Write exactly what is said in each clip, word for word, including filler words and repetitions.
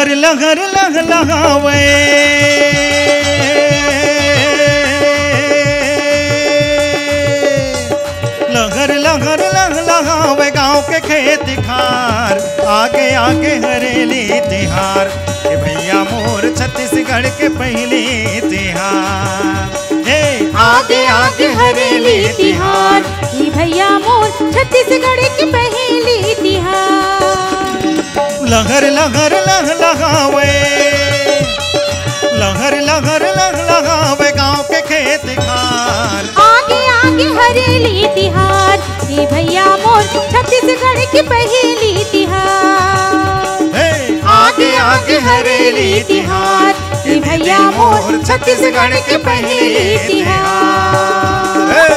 लहर लहर लह लहावे लहर लहर लह लहावे गाँव के खेत खार आगे आगे हरेली तिहार के भैया मोर छत्तीसगढ़ के पहली तिहार हे आगे आगे हरेली तिहार की भैया मोर छत्तीसगढ़ की पहली तिहार। लहर लहर लह लहावे लहर लहर लह लहावे गाँव के खेत खार आगे आगे हरेली तिहार की भैया मोर छत्तीसगढ़ की पहली तिहार। हे आगे आगे हरेली तिहार की भैया मोर छत्तीसगढ़ की पहली तिहार। हे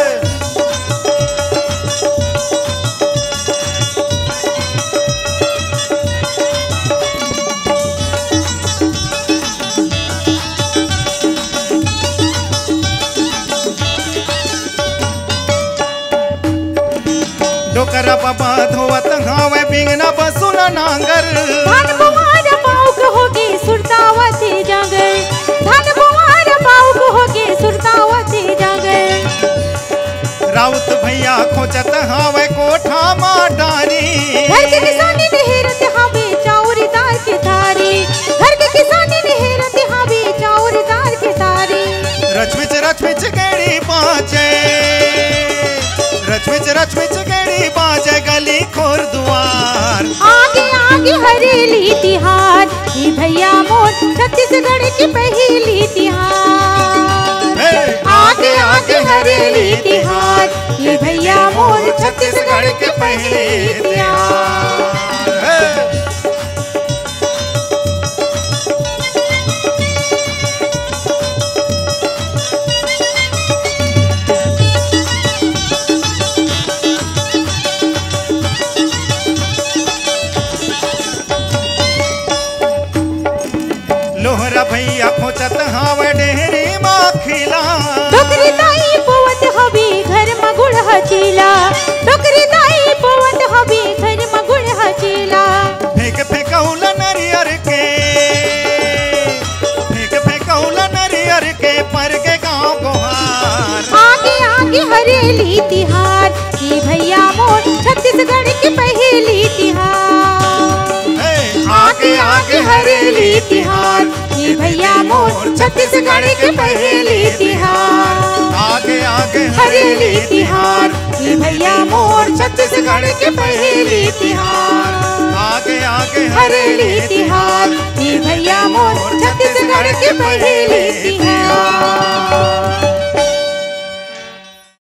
डोकरा बाबा धोवत हावे बिंगना बसुला नांगर धन बुआर पाउक होगे सुरतावती जागर धन बुआर पाउक होगे सुरतावती जागर। राउत भैया खोजत हावे कोठा माँ डारी घर के किसानी नेहरत हावे चाउर दाल के थारी घर के किसानी नेहरत हावे चाउर दाल के थारी। रचमिच रचमिच गेड़ी बाजे रचमिच रचमिच गेड़ी बाजे गली खोर दुआर आगे आगे हरेली तिहार ये भैया मोर छत्तीसगढ़ की पहली तिहार। हे आगे आगे हरेली तिहार ये भैया मोर छत्तीसगढ़ की पहली तिहार। हे लोहरा भैया खोजत हावे डेहरी माखिला डोकरी ताई पोवत हबी घर मगुड़ हचीला डोकरी ताई पोवत हबी घर मगुड़ हचीला। फेंक फेंकौला नरियर के फेंक फेंकौला नरियर के पर के गाँव गोहार आगे आगे हरेली तिहार की भैया मोर छत्तीसगढ़ की पहली तिहार। हे आगे आगे हरेली तिहार की भैया मोर छत्तीसगढ़ की पहली तिहार। आगे आगे हरेली तिहार की भैया मोर छत्तीसगढ़ की पहली तिहार। आगे आगे हरेली तिहार की भैया मोर छत्तीसगढ़ की पहली तिहार।